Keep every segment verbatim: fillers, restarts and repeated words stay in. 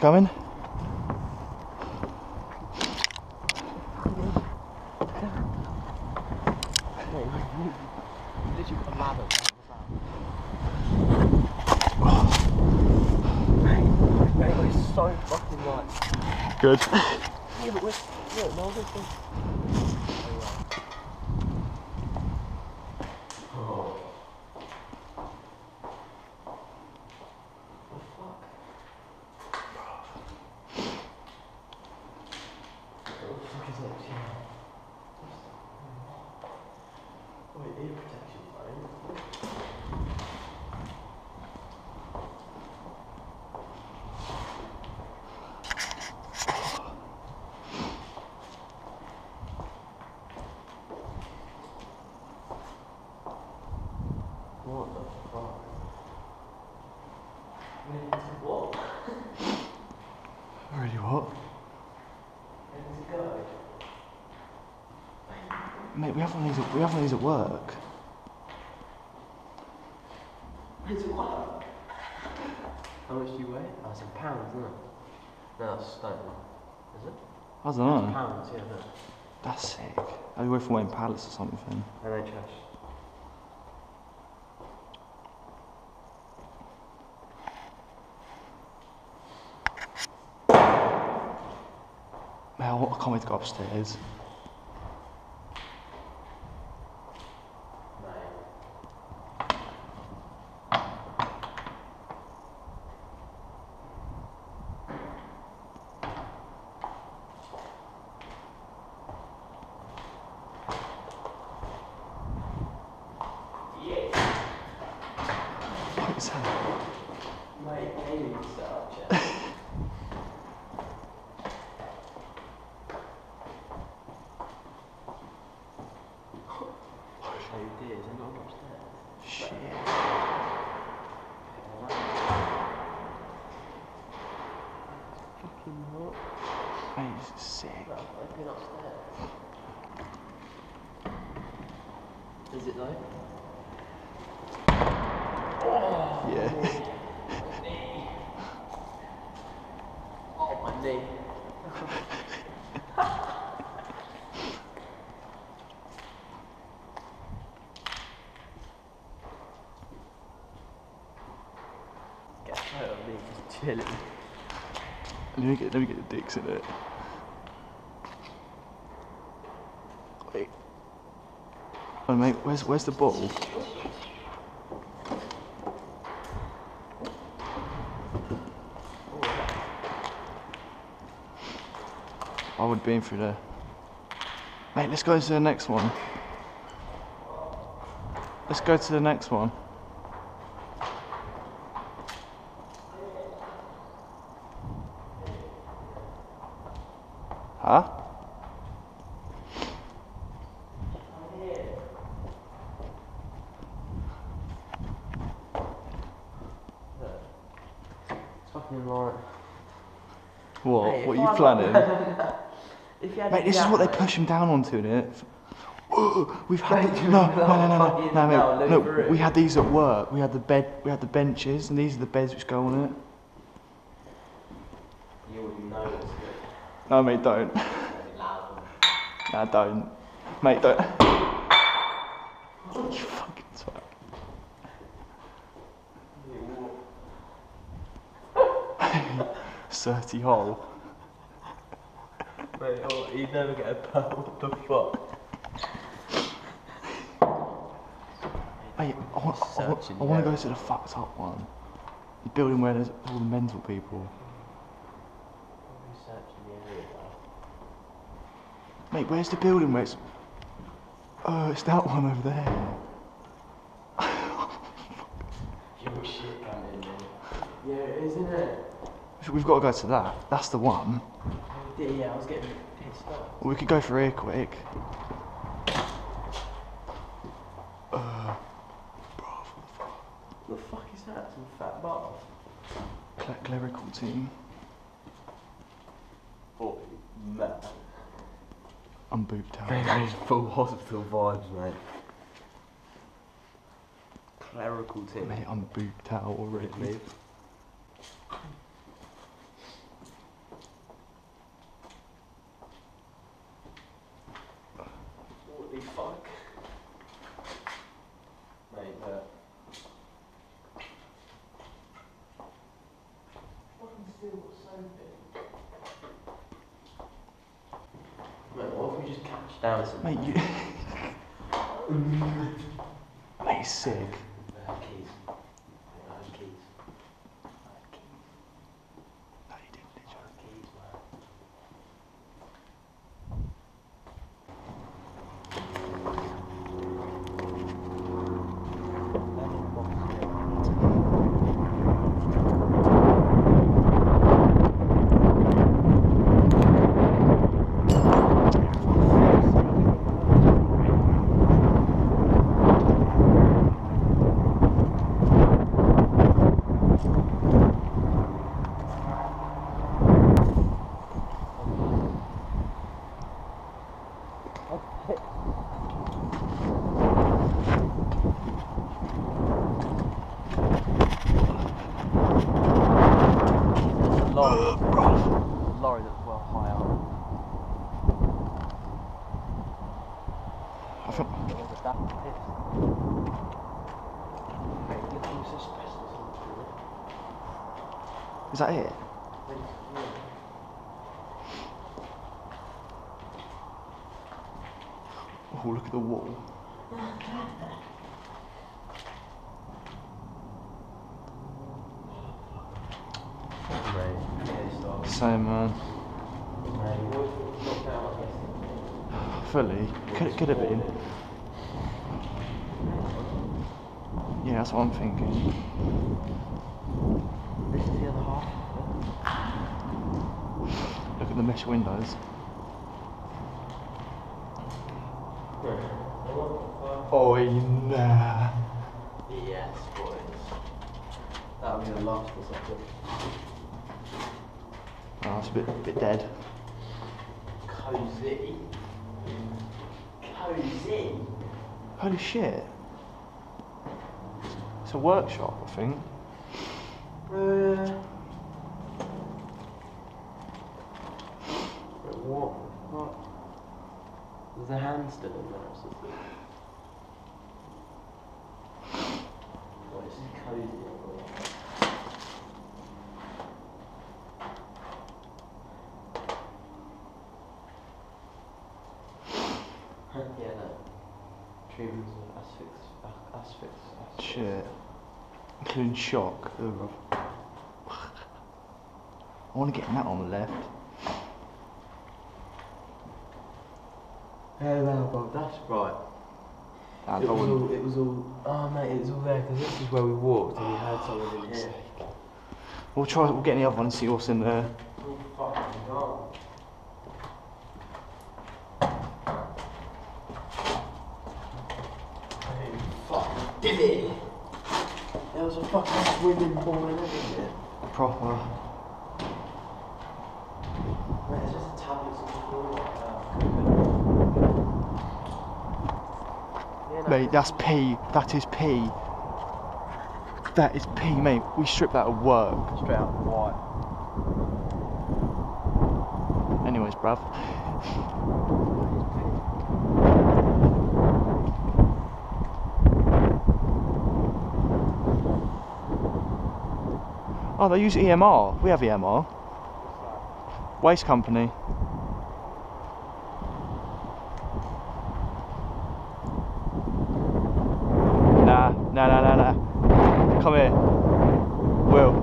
coming? Literally got a ladder. Mate, it's so fucking light. Good. Yeah, but we're... Look, no, this thing. Oh. What the fuck? What the fuck is that? Wait, ear protection, phone. What the fuck? What? Really what? Where does it go? Mate, we have one of these at, we have one of these at work. Where does it work? How much do you weigh? Oh, it's in pounds, isn't it? No, that's stone. Is it? I don't know. It's pounds, yeah, no. That's sick. I'd be worth from weighing pallets or something. N H S. Mate, I can't wait to go upstairs. What is that? Mate, alien style, yeah. Oh dear, is there not upstairs? Shit. Fucking what? Mate, this is sick. Bro, I've been upstairs. Is it though? Oh, Yeah. my knee. Oh, my knee. Get a photo of me just chilling. Let me get, let me get the dicks in it. Wait. Oh mate, where's where's the ball? I would be in through there. Mate, let's go to the next one. Let's go to the next one. Huh? It's fucking like... What? Mate, what if are you I- planning? If you had Mate, to this is gap, what they mate. push him down onto, innit? We've had Mate, the, you no, know, no, no, no, fucking no, now, no, look no, for we it. had these at work. We had the bed, we had the benches, and these are the beds which go on it. You already know what's good. No, mate, don't. Very loud. Nah, don't. Mate, don't. You fucking swag. Dirty hole. Mate, oh, you'd never get a pearl. What the fuck? Mate, I want, I want, I want to go to the fucked up one. The building where there's all the mental people. Searching the area, Mate, where's the building where it's... Oh, it's that one over there. Your shit coming in. Yeah, it is, isn't it? We've got to go to that. That's the one. Oh dear, yeah, I was getting pissed off. Or we could go for here quick. Uh, What the fuck is that? Some fat bath? Cle clerical team. Oh, man. I'm booped out. Very full hospital vibes, mate. Clerical team. Mate, I'm booped out already. Mate. big fuck. Mate, but. Fucking still got so big. Mate, what if we just catch down some. Mate, you. Mate, he's sick. I had keys. I had keys. No, you didn't, did you? I had keys, man. Lorry that was well high up. I think. There was a daft piss. Hey, look, it was asbestos on the floor. Is that it? Oh, look at the wall. Same, man. Fully. Could it could have been. Yeah, that's what I'm thinking. This is the other half. Look at the mesh windows. Oh, nah. Yes, boys. That'll be the last or something. Oh, it's a bit, bit dead. Cozy. Cozy. Holy shit. It's a workshop, I think. Uh, what? What? There's a hand still in there or something. What, this is cozy. Yeah, no. Treatments of asphyx, asphyx, asphyx. Shit. Including shock. Ugh. I want to get that on the left. Oh well, Bob, that's right. Nah, It I was wouldn't- all, it was all, oh mate, it was all there because this is where we walked and we heard someone in here. We'll try. We'll get the other one and see what's in there. Oh fucking god. Fucking did it! There was a fucking swimming pool and everything. Proper. Mate, it's just the tablets on the floor like that. Yeah, no, Mate, that's P. That is P. That is P, mate. We stripped that at work. straight out of white. Anyways, bruv. Oh, they use E M R. We have E M R. Waste company. Nah, nah, nah, nah, nah. Come here. Will.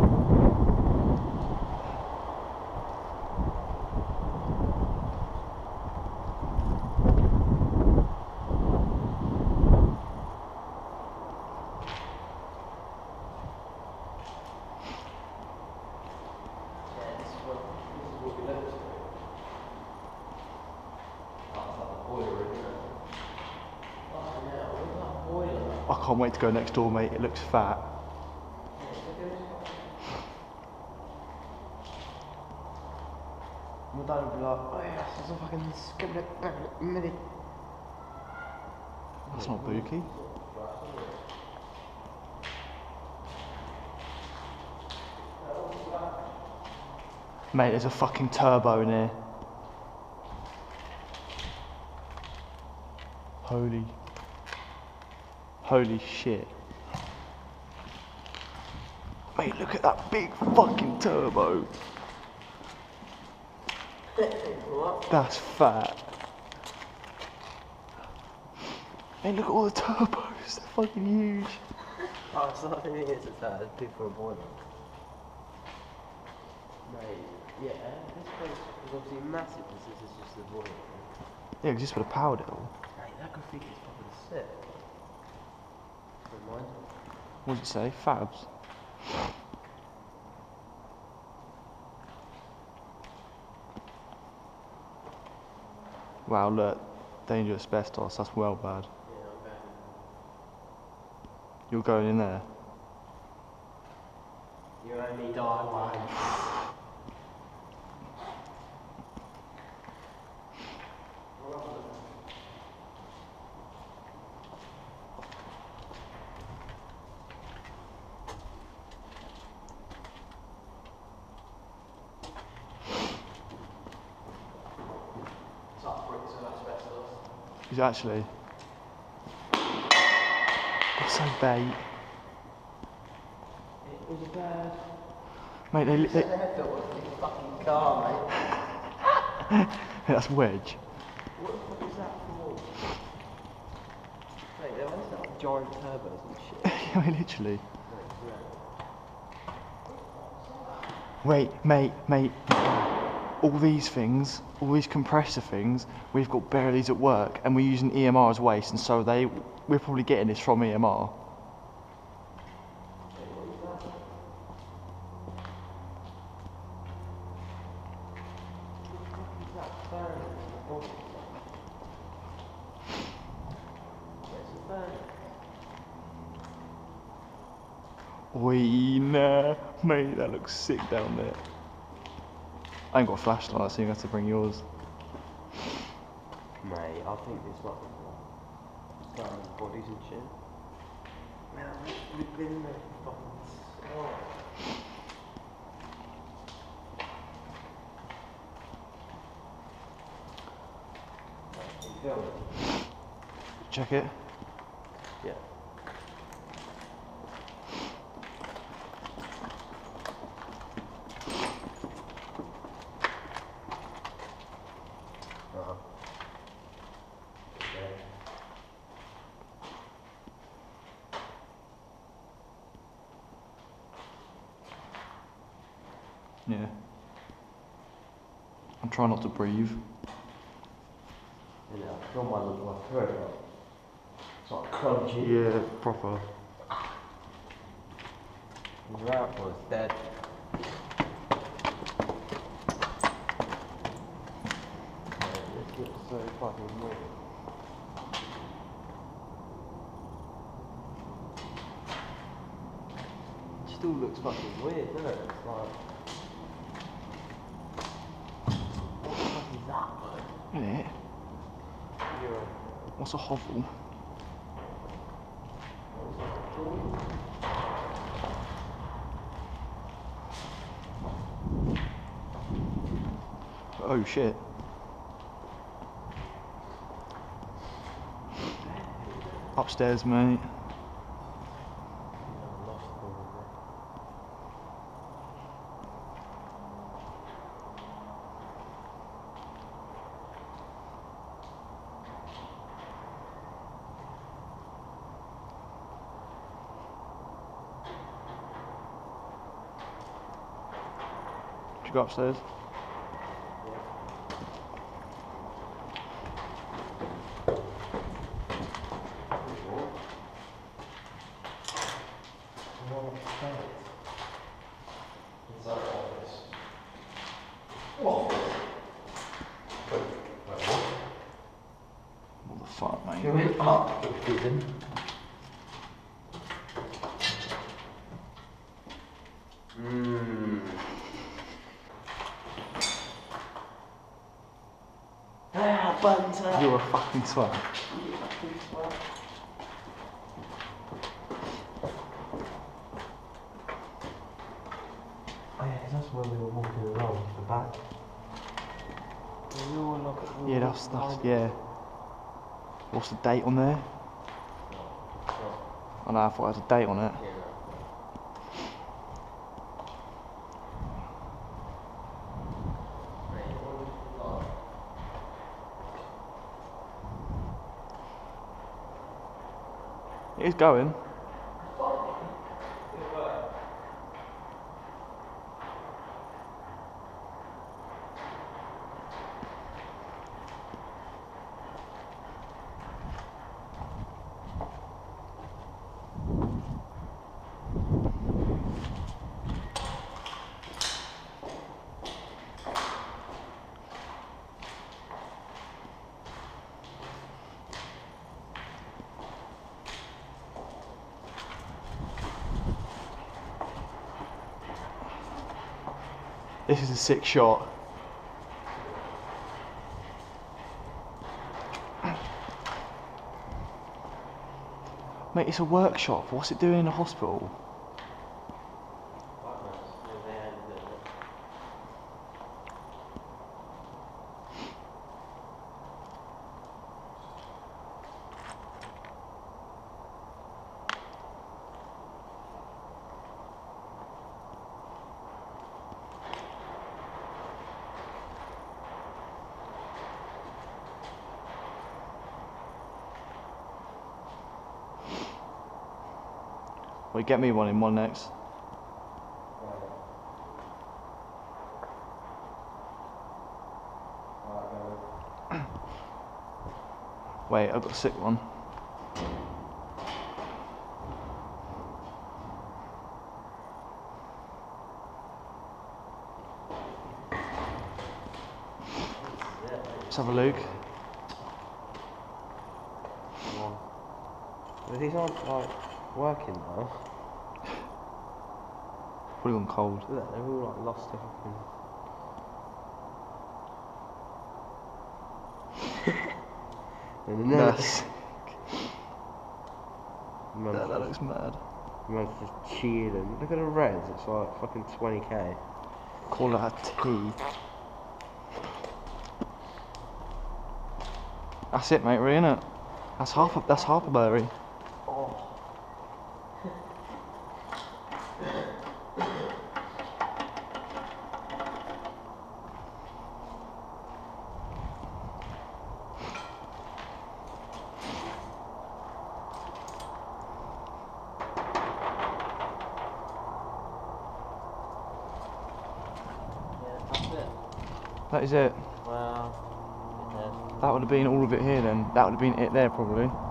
I can't wait to go next door, mate. It looks fat. My dad would be like, oh yes, there's a fucking skip back in a minute. That's not booky. Mate, there's a fucking turbo in here. Holy, holy shit. Mate, look at that big fucking turbo. That's fat. Mate, look at all the turbos, they're fucking huge. Oh, it's not really it's a turbo, it's big for a boiler. Mate, yeah, this place is obviously massive, this is just the boiler. Yeah, just for the power devil. Mate, that graffiti is fucking sick. Don't mind. What does it say? Fabs? Wow, look. Danger asbestos, that's well bad. Yeah, I'm going. You're going in there? You only die once. Is it actually? That's so bait. It was bad. Mate, they... they I thought it was a big fucking car, mate. that's wedge. What the fuck is that for? Mate, there was like giant turbos and shit. I mean, literally. Wait, mate, mate. All these things, all these compressor things, we've got barrelies at work and we're using E M R as waste, and so they, we're probably getting this from E M R. Oi, nah, mate, that looks sick down there. I ain't got a flashlight, so you have to bring yours. Mate, I think this might be starting with bodies and shit. Man, we've been there for fucking so long. Check it. Yeah. Uh-huh. Okay. Yeah. I'm trying not to breathe. Yeah, I feel my little throat. It's like crunchy. Yeah, proper. The rat was dead. This looks so fucking weird. It still looks fucking weird, doesn't it? It's like, what the fuck is that, though? Isn't it? You're What's a hovel? Oh shit. Upstairs, mate. Did you go upstairs? What the fuck, mate? You went up, didn't Mmm. Ah, banter. You're a fucking twat. Oh yeah, that's when we were walking along the back. We all look at Yeah, that's, that's, yeah. What's the date on there? No, no. I know, I thought it had a date on it. Yeah, no. Mate, what have you got? It is going. This is a sick shot. Mate, it's a workshop. What's it doing in a hospital? Well, get me one in one next. Wait, I've got a sick one. Let's have a look. But these aren't like working now. Probably gone cold. Look, they've all like lost their fucking. That's Man's that, that just- looks mad. Man's just cheating. Look at the reds, it's like fucking twenty K. Call that a tea. That's it, mate, really, innit? That's half a that's half a berry. Oh. That's it. That is it. Well, it is. That would have been all of it here then. That would have been it there probably.